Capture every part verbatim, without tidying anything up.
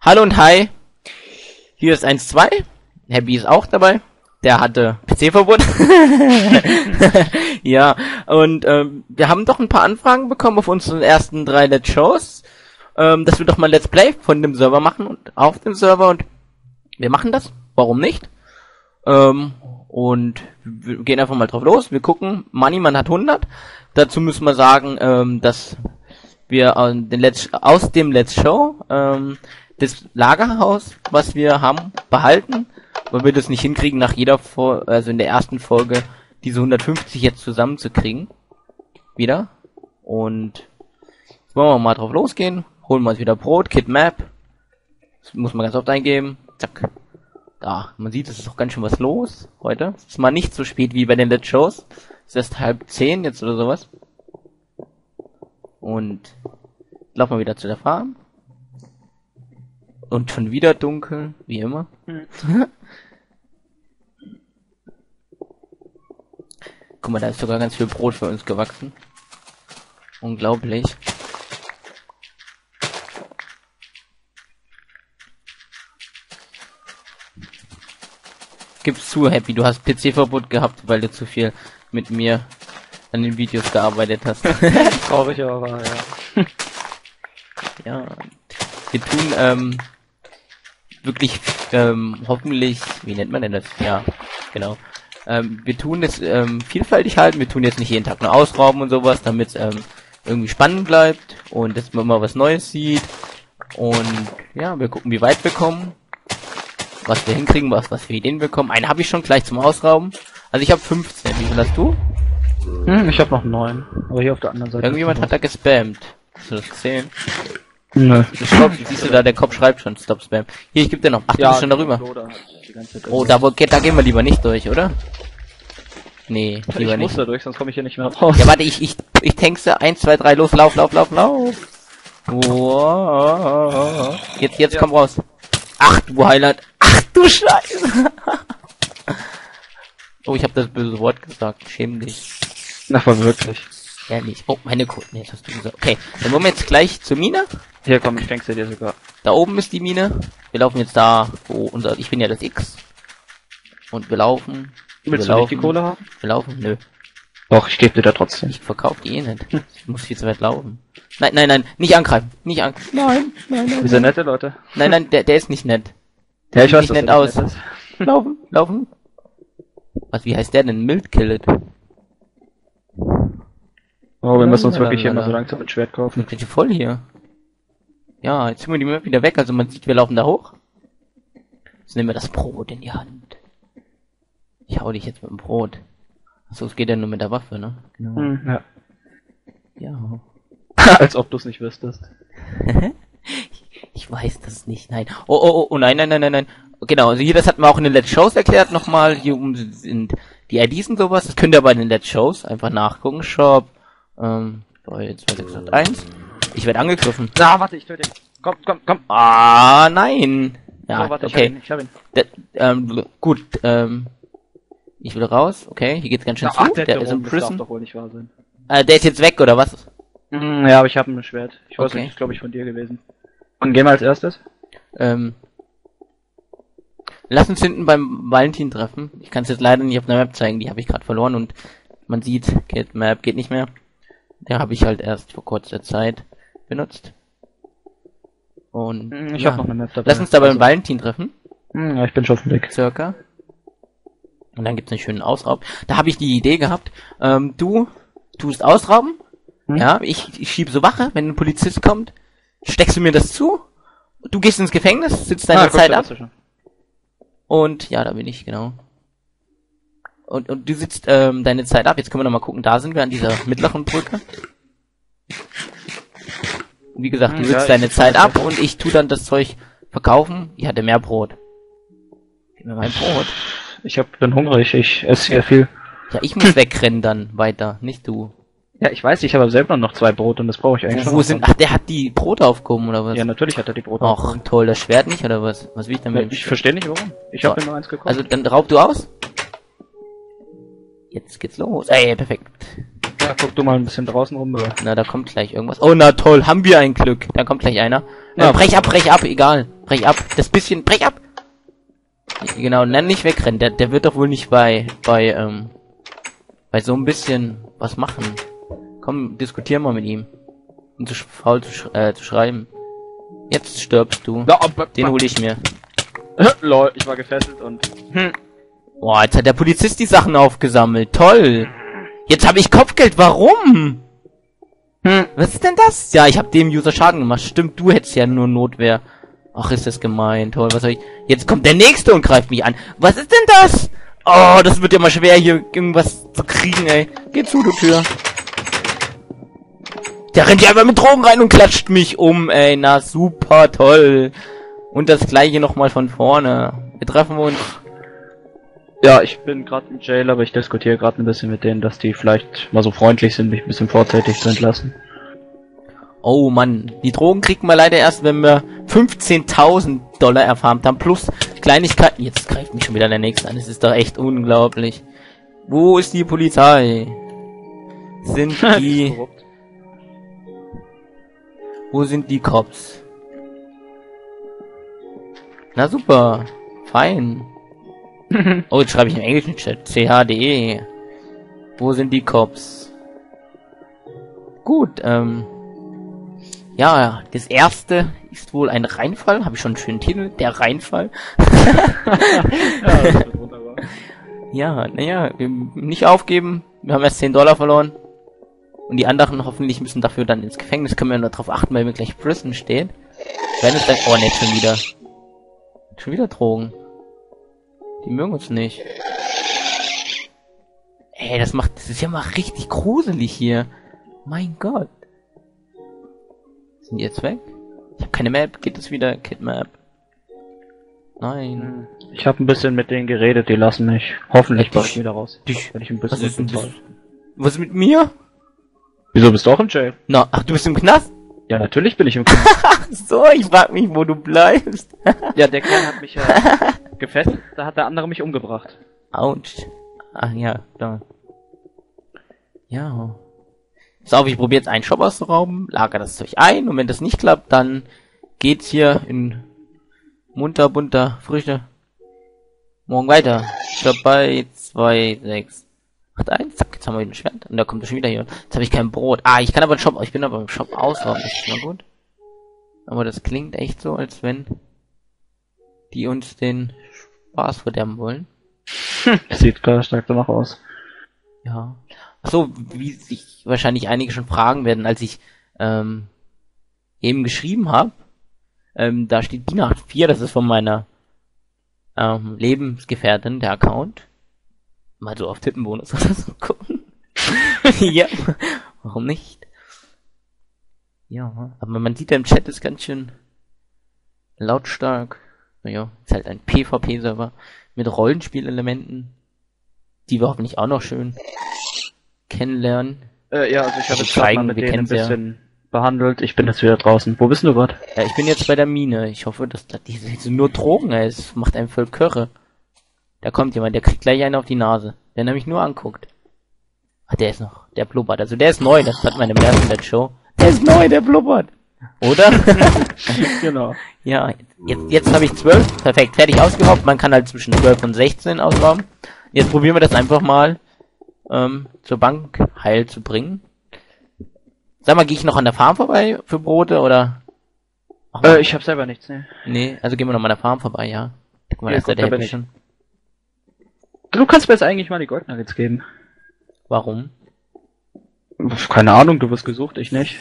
Hallo und hi. Hier ist eins zwei. Happy ist auch dabei. Der hatte P C-Verbot. Ja, und ähm, wir haben doch ein paar Anfragen bekommen auf unseren ersten drei Let's Shows, ähm, dass wir doch mal Let's Play von dem Server machen und auf dem Server, und wir machen das. Warum nicht? Ähm, und wir gehen einfach mal drauf los. Wir gucken. Moneyman hat hundert. Dazu müssen wir sagen, ähm, dass wir äh, den Let's, aus dem Let's Show ähm, das Lagerhaus, was wir haben, behalten, weil wir das nicht hinkriegen, nach jeder Folge, also in der ersten Folge, diese hundertfünfzig jetzt zusammenzukriegen. Wieder. Und jetzt wollen wir mal drauf losgehen. Holen wir uns wieder Brot, Kit Map. Das muss man ganz oft eingeben. Zack. Da, man sieht, es ist auch ganz schön was los heute. Es ist mal nicht so spät wie bei den Let's Shows. Es ist erst halb zehn jetzt oder sowas. Und laufen wir wieder zu der Farm. Und schon wieder dunkel, wie immer. Mhm. Guck mal, da ist sogar ganz viel Brot für uns gewachsen. Unglaublich. Gib's zu, Happy, du hast P C-Verbot gehabt, weil du zu viel mit mir an den Videos gearbeitet hast. Traurig, aber wahr, ja. Ja, wir tun, ähm, wirklich, ähm, hoffentlich, wie nennt man denn das? Ja, genau. Ähm, wir tun es, ähm, vielfältig halten, wir tun jetzt nicht jeden Tag nur ausrauben und sowas, damit es, ähm, irgendwie spannend bleibt und dass man mal was Neues sieht. Und, ja, wir gucken, wie weit wir kommen, was wir hinkriegen, was, was wir Ideen bekommen. Einen habe ich schon gleich zum Ausrauben. Also ich habe fünfzehn, wie viel hast du? Hm, ich habe noch neun, aber hier auf der anderen Seite. Irgendjemand hat da gespammt. Hast du das gesehen? Nö. Stopp, siehst du da, der Kopf schreibt schon, Stop Spam. Hier, ich geb dir noch. Ach, du Ja, bist schon darüber. Oh, da, wo, da gehen wir lieber nicht durch, oder? Nee, lieber ich nicht. muss da durch, sonst komme ich hier nicht mehr raus. Ja, warte, ich, ich, ich tankse. eins, zwei, drei, los, lauf, lauf, lauf, lauf. Wow. Jetzt, jetzt Ja. komm raus. Ach, du Highlight. Ach, du Scheiße. Oh, ich habe das böse Wort gesagt. Schäm dich. Ach, war wirklich. Ehrlich. Oh, meine Code. Nee, das hast du gesagt. Okay, dann wollen wir jetzt gleich zur Mine. Hier, komm, ich fäng's dir sogar. Da oben ist die Mine. Wir laufen jetzt da, wo unser, ich bin ja das X. Und wir laufen. Willst wir du laufen, nicht die Kohle haben? Wir laufen, nö. Doch, ich gebe dir da trotzdem. Ich verkaufe die eh nicht. Ich muss viel zu weit laufen. Nein, nein, nein, nicht angreifen. Nicht angreifen. Nein, nein, nein. Wir sind nette Leute. Nein, nein, der, der ist nicht nett. Ja, ich Sieht weiß, nicht dass nett er aus. nett ist. Laufen, laufen. Was, wie heißt der denn? Mild Killet. Oh, wir müssen uns wirklich hier mal so langsam ein Schwert kaufen. Sind die voll hier? Ja, jetzt sind wir die Map wieder weg, also man sieht, wir laufen da hoch. Jetzt nehmen wir das Brot in die Hand. Ich hau dich jetzt mit dem Brot. Achso, es geht ja nur mit der Waffe, ne? Genau. Hm, ja. Ja. Als ob du es nicht wüsstest. ich, ich weiß das nicht, nein. Oh, oh, oh, oh, nein, nein, nein, nein, nein. Genau, also hier, das hatten wir auch in den Let's Shows erklärt nochmal. Hier oben sind die I Ds und sowas. Das könnt ihr bei den Let's Shows einfach nachgucken. Shop, ähm, zwei sechs acht eins. Ich werde angegriffen. Ah, warte, ich töte ihn. Komm, komm, komm. Ah, nein. Ja, Oh, warte, okay. ich hab ihn, ich hab ihn. Der, ähm, gut, ähm, ich will raus. Okay, hier geht's ganz schön Ach, zu. der, Der der ist im das darf Prison. doch wohl nicht wahr sein. Äh, der ist jetzt weg, oder was? Hm, ja, aber ich habe ein Schwert. Ich weiß Okay. nicht, ist glaube ich von dir gewesen. Und gehen wir als erstes? Ähm, lass uns hinten beim Valentin treffen. Ich kann es jetzt leider nicht auf der Map zeigen, die habe ich gerade verloren und man sieht, geht Map geht nicht mehr. Der habe ich halt erst vor kurzer Zeit benutzt. Und Hm, ich ja. habe noch eine Map dabei. Lass uns da beim Also- Valentin treffen. Hm, ja, ich bin schon auf dem Weg. Circa. Und dann gibt's einen schönen Ausraub. Da habe ich die Idee gehabt, ähm, du tust ausrauben. Hm? Ja, ich, ich schiebe so Wache, wenn ein Polizist kommt, steckst du mir das zu, du gehst ins Gefängnis, sitzt deine Ah, guck, Zeit da ab bist du schon. und ja, da bin ich, genau. Und, und du sitzt ähm, deine Zeit ab, jetzt können wir noch mal gucken, da sind wir an dieser mittleren Brücke. Wie gesagt, du Hm, sitzt ja, deine ich- Zeit ab und ich tu dann das Zeug verkaufen. Ich hatte mehr Brot. Gib mir mein Brot. Ich hab, bin hungrig, ich esse hier viel. Ja, ich muss wegrennen dann weiter, nicht du. Ja, ich weiß, ich habe selber noch zwei Brot und das brauche ich eigentlich Wo, schon. wo noch. sind, ach, der hat die Brote aufgehoben, oder was? Ja, natürlich hat er die Brote. Ach, toll, das Schwert nicht, oder was? Was will ich Ja, damit? ich verstehe nicht warum. Ich habe mir nur eins gekauft. Also, dann raub du aus. Jetzt geht's los. Ey, perfekt. Ja, guck du mal ein bisschen draußen rum, oder? Na, da kommt gleich irgendwas. Oh, na toll, haben wir ein Glück. Da kommt gleich einer. Ja, äh, brech ab, brech ab, egal. Brech ab. Das bisschen, brech ab. Genau, nenn nicht wegrennen. Der, der wird doch wohl nicht bei, bei, ähm, bei so ein bisschen was machen. Komm, diskutier mal mit ihm. Um zu faul zu, sch äh, zu schreiben. Jetzt stirbst du. Ja, ob, Den hole ich mir. Lol, ich war gefesselt und... Hm. Boah, jetzt hat der Polizist die Sachen aufgesammelt. Toll. Jetzt habe ich Kopfgeld. Warum? Hm. Was ist denn das? Ja, ich habe dem User Schaden gemacht. Stimmt, du hättest ja nur Notwehr. Ach, ist das gemein. Toll, was soll ich... Jetzt kommt der Nächste und greift mich an. Was ist denn das? Oh, das wird ja mal schwer, hier irgendwas zu kriegen, ey. Geh zu, du Tür. Der rennt ja einfach mit Drogen rein und klatscht mich um, ey. Na, super, toll. Und das gleiche nochmal von vorne. Wir treffen uns. Ja, ich bin gerade im Jail, aber ich diskutiere gerade ein bisschen mit denen, dass die vielleicht mal so freundlich sind, mich ein bisschen vorzeitig zu entlassen. Oh Mann, die Drogen kriegen wir leider erst, wenn wir fünfzehntausend Dollar erfarmt haben, plus Kleinigkeiten. Jetzt greift mich schon wieder der Nächste an, das ist doch echt unglaublich. Wo ist die Polizei? Sind die... Wo sind die Cops? Na super, fein. Oh, jetzt schreibe ich im englischen Chat. C H D E. Wo sind die Cops? Gut, ähm... ja, das erste ist wohl ein Reinfall. Habe ich schon einen schönen Titel. Der Reinfall. Ja, das wird wunderbar. Ja, naja, wir nicht aufgeben. Wir haben erst zehn Dollar verloren. Und die anderen hoffentlich müssen dafür dann ins Gefängnis. Können wir nur darauf achten, weil wir gleich Prison stehen. Wenn es dann... Oh, ne, schon wieder. Schon wieder Drogen. Die mögen uns nicht. Ey, das macht... Das ist ja mal richtig gruselig hier. Mein Gott. Sind die jetzt weg? Ich habe keine Map. Geht es wieder? Kid Map. Nein. Ich habe ein bisschen mit denen geredet, die lassen mich. Hoffentlich Dich- komme ich wieder raus. dich- Wenn ich ein Was bisschen ist denn das? mit Was ist mit mir? Wieso bist du auch im Jail? Na, ach, du bist im Knast? Ja, natürlich bin ich im Knast. Ach so, ich frag mich, wo du bleibst. Ja, der Kerl hat mich ja gefesselt, da hat der andere mich umgebracht. Autsch. Ach ja, da. Ja. So, auf, ich probiere jetzt einen Shop auszurauben, lager das Zeug ein und wenn das nicht klappt, dann geht's hier in munter, bunter Früchte morgen weiter. Ich glaube bei zwei, sechs, acht, eins, zack, jetzt haben wir wieder ein Schwert und da kommt er schon wieder hier. Jetzt habe ich kein Brot. Ah, ich kann aber den Shop, ich bin aber im Shop ausrauben, das ist mal gut. Aber das klingt echt so, als wenn die uns den Spaß verderben wollen. Sieht klar stark danach aus. Ja. Ach so, wie sich wahrscheinlich einige schon fragen werden, als ich ähm, eben geschrieben habe, ähm, da steht Bina acht vier, das ist von meiner ähm, Lebensgefährtin, der Account. Mal so auf Tippenbonus oder so gucken. Ja, warum nicht? Ja, aber man sieht ja im Chat ist ganz schön lautstark. Naja, ist halt ein PvP-Server mit Rollenspielelementen, die wir hoffentlich auch noch schön kennenlernen. Äh, ja, also ich habe Also jetzt gerade mal zeigen, mit wir denen ein kennen's ja. bisschen behandelt. Ich bin jetzt wieder draußen. Wo bist du gerade? Ja, ich bin jetzt bei der Mine. Ich hoffe, dass da diese, diese nur Drogen ist. Es macht einen voll Körre. Da kommt jemand, der kriegt gleich einen auf die Nase. Der nämlich nur anguckt. Ah, der ist noch, der blubbert. Also der ist neu, das hat man im ersten Let's Show. Der ist neu, der blubbert. Oder? Genau. Ja, jetzt, jetzt habe ich zwölf. Perfekt, fertig ausgeraubt. Man kann halt zwischen zwölf und sechzehn ausrauben. Jetzt probieren wir das einfach mal ähm, zur Bank heil zu bringen. Sag mal, gehe ich noch an der Farm vorbei für Brote oder? Ach, Äh, ich habe selber nichts, ne. nee, also gehen wir noch mal an der Farm vorbei, ja. Guck mal, Ja, da ist guck, der da bin Happy ich. schon. Du kannst mir jetzt eigentlich mal die Goldnuggets geben. Warum? Keine Ahnung, du wirst gesucht, ich nicht.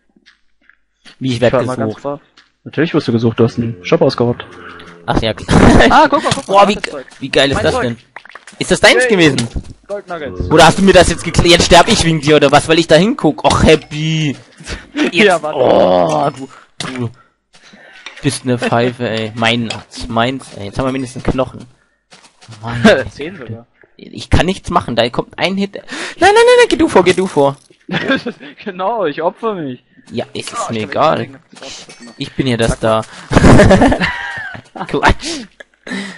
Wie, ich Ich werde war mal ganz gesucht. brav. Natürlich wirst du gesucht, du hast einen Shop ausgeraubt. Ach ja, klar. Ah, guck mal, guck Boah, wie, wie geil ist Mein das Zeug. denn? Ist das deins Yay. gewesen? Goldnuggets. Oder hast du mir das jetzt geklärt? Jetzt sterb ich wegen dir, oder was? Weil ich da hinguck. Och, Happy. Jetzt, Ja, warte. oh, du, du bist ne Pfeife, ey. Meins, meins, ey. Jetzt haben wir mindestens Knochen. Mann, Zehn sogar. ich kann nichts machen, da kommt ein Hit. Nein, nein, nein, nein, geh du vor, geh du vor. Genau, ich opfer mich. Ja, es ist Oh, mir ich hab egal. echt- Ich bin hier das da. Quatsch.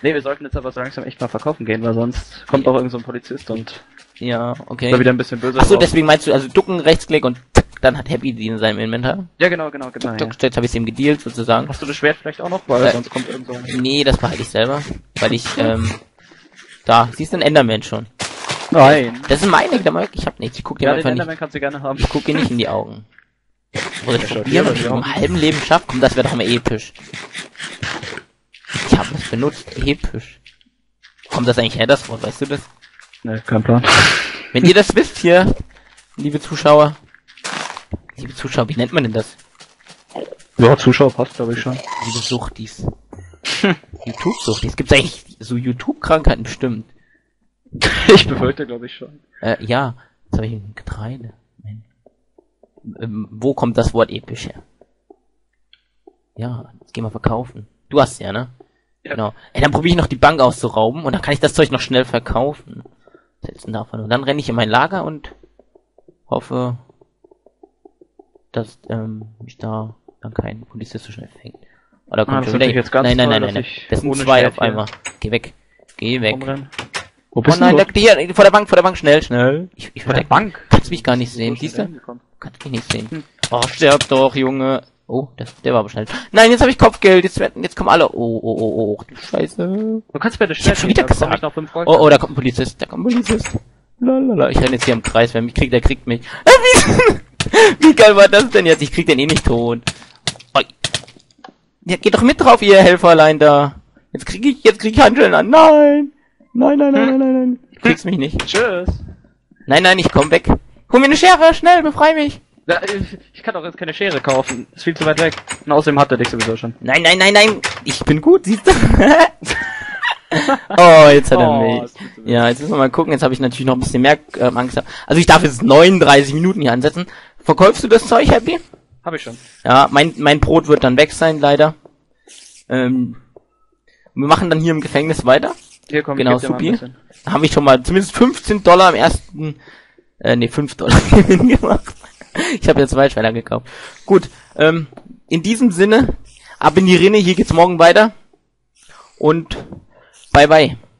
Nee, wir sollten jetzt aber so langsam echt mal verkaufen gehen, weil sonst kommt auch irgend so ein Polizist und Ja, okay. da wieder ein bisschen böse Achso, drauf. deswegen meinst du, also ducken, Rechtsklick und zack, dann hat Happy die in seinem Inventar. Ja, genau, genau, genau. Ja. Jetzt habe ich ihm gedealt, sozusagen. Hast du das Schwert vielleicht auch noch? Weil Äh, sonst kommt irgend so ein... Nee, das behalte ich selber. Weil ich, ähm, da, siehst du einen Enderman schon. Nein. Das sind meine, Mark. Ich hab nichts. Ich guck dir Ja, den einfach nicht. Enderman kannst du gerne haben. Ich guck dir nicht in die Augen. Oder ich Ja, probieren, ja, ob ich ja. im halben Leben schaffe. Komm, das wäre doch mal episch. Ich habe es benutzt. Episch. Kommt das eigentlich her, das Wort? Weißt du das? Ne, kein Plan. Wenn ihr das wisst hier, liebe Zuschauer. Liebe Zuschauer, wie nennt man denn das? Ja, Zuschauer passt, glaube ich schon. Liebe Suchtis. YouTube-Suchtis. Gibt's eigentlich so YouTube-Krankheiten bestimmt? Ich befürchte, glaube ich schon. Äh, ja. Jetzt habe ich ein Getreide. Mensch. Ähm, wo kommt das Wort episch her? Ja, jetzt gehen wir verkaufen. Du hast ja, ne? Ja. Genau. Ey, dann probiere ich noch die Bank auszurauben und dann kann ich das Zeug noch schnell verkaufen. Was hältst du denn davon? Und dann renne ich in mein Lager und hoffe, dass ähm, mich da dann kein Polizist so schnell fängt. Oder kommt Ah, das schon ist wieder... jetzt ganz nein, nein, toll, nein, nein, dass nein. ich Das sind ohne zwei Schwert auf einmal. Geh weg. Geh weg. Rumrennen. Wo Oh bist nein, du? da, hier, vor der Bank, vor der Bank, schnell, schnell. Ich, ich Vor der verdeck- Bank? Kannst mich gar nicht sehen, So siehst schnell du? hingekommen. Kannst mich nicht sehen. Oh, sterb doch, Junge. Oh, das, der war aber schnell. Nein, jetzt habe ich Kopfgeld, jetzt werden, jetzt kommen alle. Oh, oh, oh, oh, oh, du Scheiße. Du kannst mir das Ich hab Schwert schon geben, wieder da bekomme gesagt. ich noch fünf Gold. Oh, oh, da kommt ein Polizist, da kommt ein Polizist. Lalala, ich renne jetzt hier im Kreis, wer mich kriegt, der kriegt mich. Äh, Wie, wie geil war das denn jetzt? Ich krieg den eh nicht tot. Oh. Ja, geht doch mit drauf, ihr Helferlein da. Jetzt krieg ich, jetzt krieg ich Handschellen an. Nein. Nein, nein, nein, nein, nein, nein. Ich krieg's mich nicht. Tschüss. Nein, nein, ich komm weg. Hol mir eine Schere, schnell, befrei mich. Ja, ich, ich kann doch jetzt keine Schere kaufen. Ist viel zu weit weg. Und außerdem hat er dich sowieso schon. Nein, nein, nein, nein. Ich bin gut, siehst du? Oh, jetzt hat er Oh, mich. ist viel zu weit. Ja, jetzt müssen wir mal gucken. Jetzt habe ich natürlich noch ein bisschen mehr ähm, Angst. Also ich darf jetzt neununddreißig Minuten hier ansetzen. Verkaufst du das Zeug, Happy? Hab ich schon. Ja, mein, mein Brot wird dann weg sein, leider. Ähm, wir machen dann hier im Gefängnis weiter. Hier komm, Genau, ich geb dir mal ein supi. bisschen. Da habe ich schon mal zumindest fünfzehn Dollar im ersten, äh, nee, fünf Dollar Gewinn gemacht. Ich habe ja zwei Schweller gekauft. Gut, ähm, in diesem Sinne, ab in die Rinne, hier geht's morgen weiter. Und bye bye.